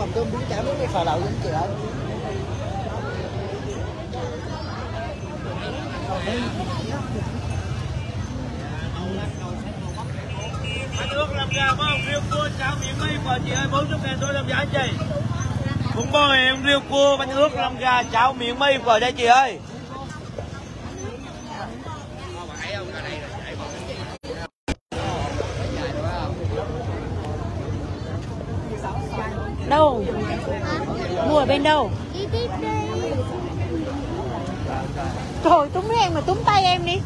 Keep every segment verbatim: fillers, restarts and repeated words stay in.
hầm tôm bún chả với phở đậu vẫn chị ơi. Bánh ướt làm gà có không? Riêu cua cháo miệng mấy phở chị ơi, bốn mươi ngàn thôi làm giá chị. Cũng bao em riêu cua bánh ướt làm gà cháo miệng mấy phở đây chị ơi. Đâu? Mua ở bên đâu? Đi tiếp đi. Trời, túm em mà túm tay em đi.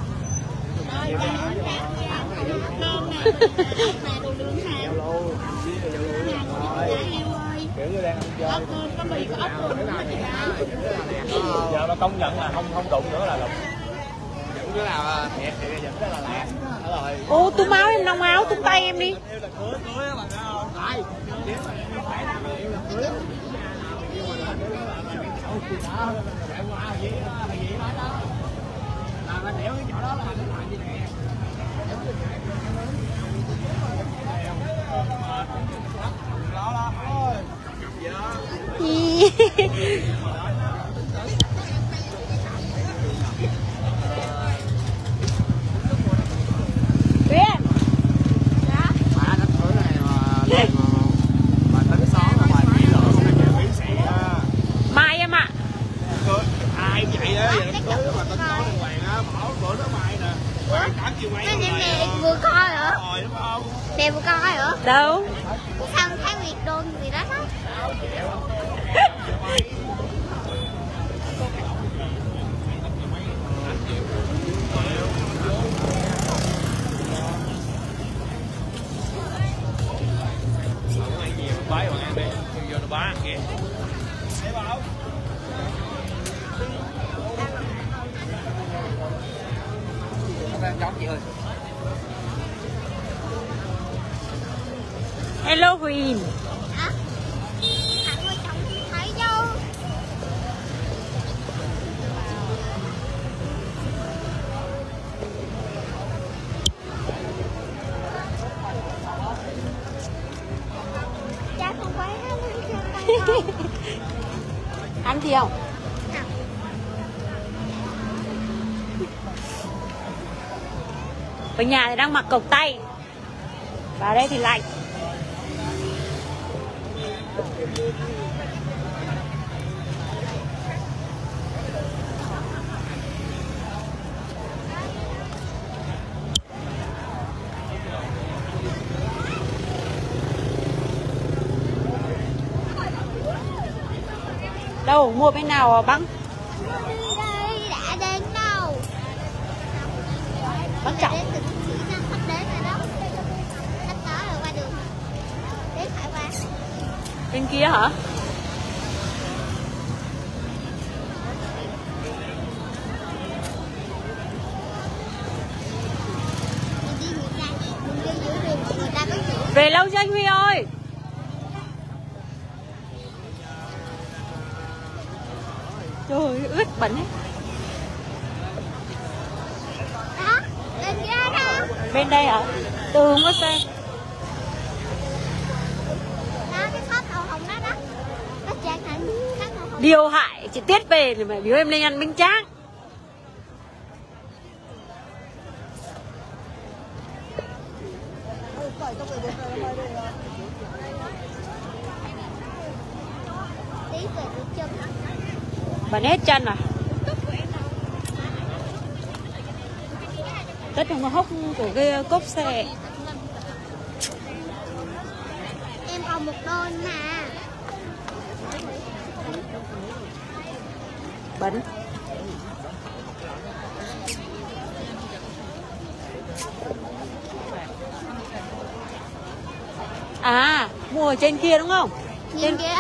Giờ mà công nhận là không không đụng nữa là lục. Những cái nào thiệt thì vẫn rất là lẹ. Ô, túm áo em, nông áo, túm tay em đi. Mai em ạ. Ai vậy á, vậy nó cưới mà tính nói đàng hoàng á, bỏ bữa nó mai nè. Khoảng tám triệu mấy Cái rồi. này vừa coi hả? Rồi đúng không? Đẹp vừa coi hả? Đâu? Sao thấy Việt đôn gì đó đó. Bái bọn em đi, vô nó bá kìa. Thấy không? Chóng chị ơi. Hello Queen. Hả? Thằng ơi chồng thấy đâu. Cha không quay hết. Ăn gì không? Ở nhà thì đang mặc cộc tay. Vào đây thì lạnh. Đâu, mua bên nào băng? Đi đây, đã đến đâu. Băng Trọng. Đến từ Thụy Sĩ nên sắp đến rồi đó. Sắp tới rồi qua đường. Đến phải qua. Bên kia hả? Mình đi người ta, mình đi giữa đường người ta có giữ. Về lâu chưa anh Huy ơi? Trời ơi, ướt bẩn hết. Đó, lên kia đó. Bên đây hả? Từ không có xe. Đó, cái shop màu hồng đó đó. Nó trang hình khác màu hồng. Điều hại, chị Tiết về thì mày biếu em lên ăn bánh tráng. Tí về được chân. Bẩn hết chân à? Tất trong cái hốc của cái cốp xe. Em còn một đôi mà. Bẩn. À, mua ở trên kia đúng không? Nhìn Trên... kìa.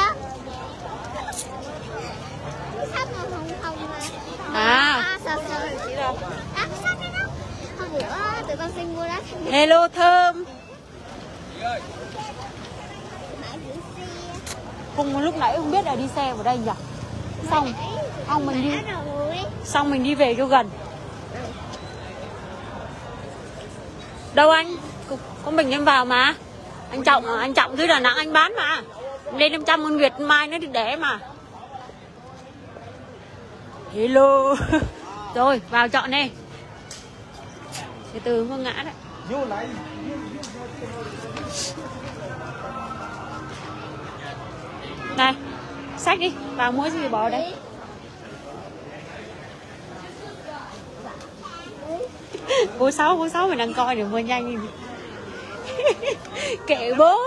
Cái shop màu hồng hồng mà. À. À, sờ sờ. Đó, cái shop đó đó. Hôm bữa tụi con xin mua đó. Hello Thơm. Cùng lúc nãy không biết là đi xe vào đây nhỉ? Xong xong mình đi xong mình đi về cho gần. Đâu anh? Có, có mình em vào mà. Anh Trọng anh Trọng dưới Đà Nẵng anh bán mà. Lên năm trăm con Việt mai nó được để mà. Hello. Rồi vào chọn đi. Từ từ không ngã đấy. Vô lại. Này, xách đi, vào mua gì bỏ đây. Bố Sáu, bố Sáu mình đang coi được mua nhanh đi. Kệ bố.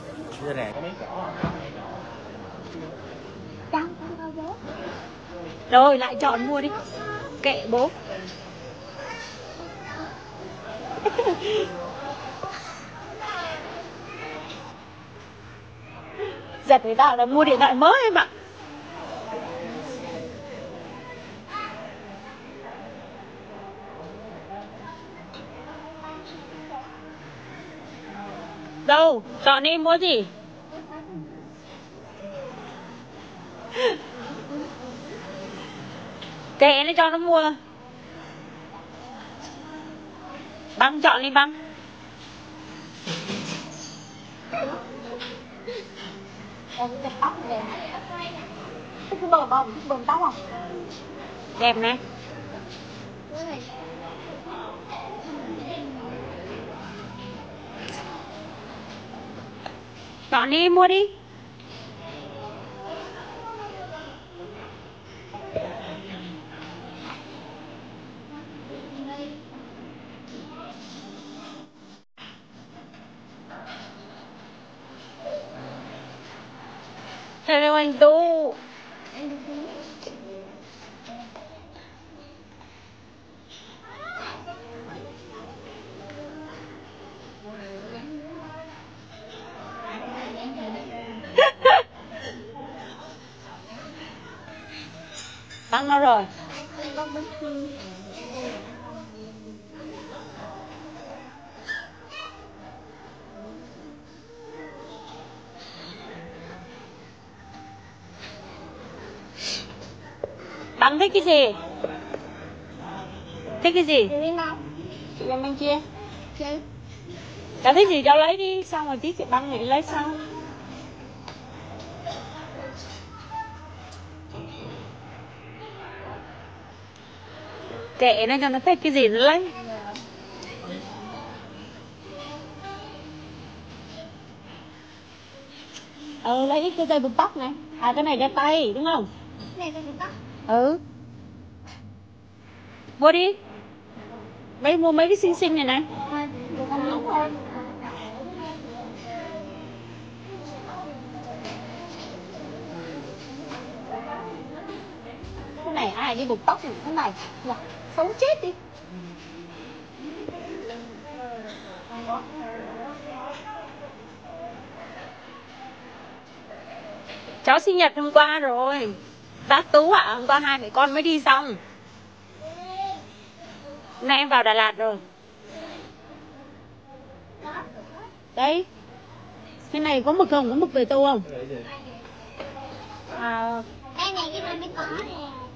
Rồi lại chọn mua đi. Kệ bố. Giật người ta là mua điện thoại mới em ạ. Đâu, chọn đi mua gì? Kệ nó cho nó mua. Băng chọn đi băng. Đẹp tóc đẹp. Thích cái bờ bông, thích bờm tóc không? Đẹp này. Chọn đi, mua đi. Hello anh Tu. Băng nó rồi. Băng thích cái gì? Thích cái gì? Chị em bên kia. Cháu thích gì cháu lấy đi, xong rồi tí chị băng thì lấy sau. Kệ nó cho nó thích cái gì nó lấy. Ừ, lấy ít cái dây buộc tóc này. À cái này đeo tay đúng không? Này dây buộc tóc. Ừ. Mua đi. Mấy mua mấy cái xinh xinh này này. Cái này ai đi buộc tóc này, cái này dạ, xấu chết đi. Cháu sinh nhật hôm qua rồi. Bác Tú ạ, à, hôm qua hai mẹ con mới đi xong. Nay em vào Đà Lạt rồi. Đấy. Cái này có mực không? Có mực về tô không? À... Cái này cái này mới có nè.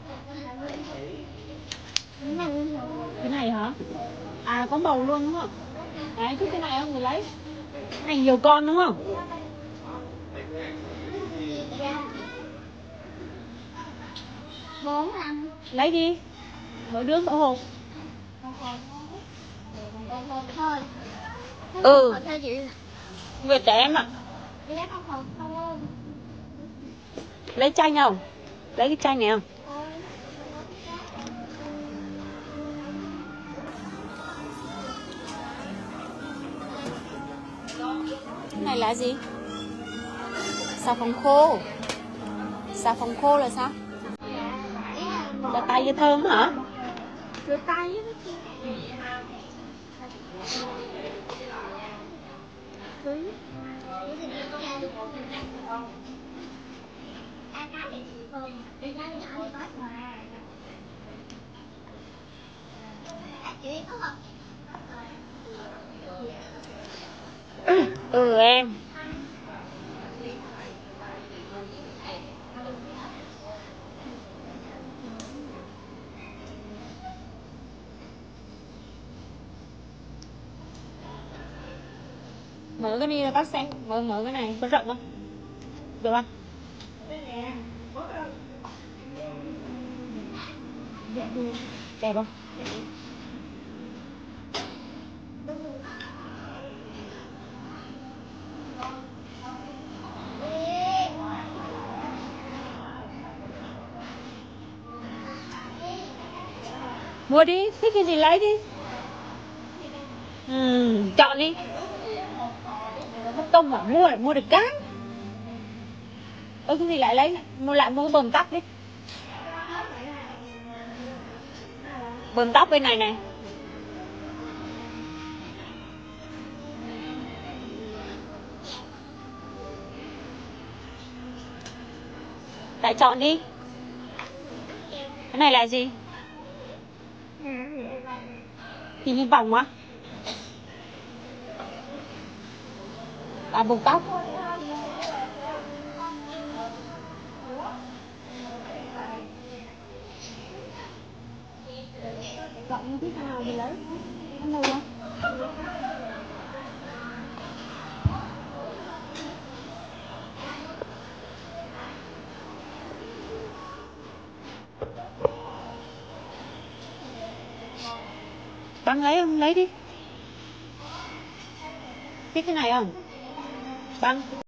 Cái này hả? À có màu luôn đúng không? Đấy, thích cái này không thì lấy. Cái này nhiều con đúng không? Bốn năm. Lấy đi. Mỗi đứa một hộp. Thôi. Ừ. Nguyệt để em ạ. Lấy chanh không? Lấy cái chanh này không? Cái này là gì? Xà phòng khô. Xà phòng khô là sao? Là tay cho thơm hả? Rửa tay á. Ừ em. Mở cái đi là bác xem. Mở mở cái này có rộng không? được không? Đẹp không? Mua đi, thích cái gì lấy đi. Ừ, chọn đi. Mất công mà mua lại mua được cái. Ơ cái gì lại lấy, mua lại mua bơm tóc đi. Bơm tóc bên này này. Lại chọn đi. Cái này là gì? Thì hy vọng á. À buộc tóc. Chọn như thích nào thì lấy. Cái này không? Băng lấy không? Lấy đi. Thích cái này không? Băng.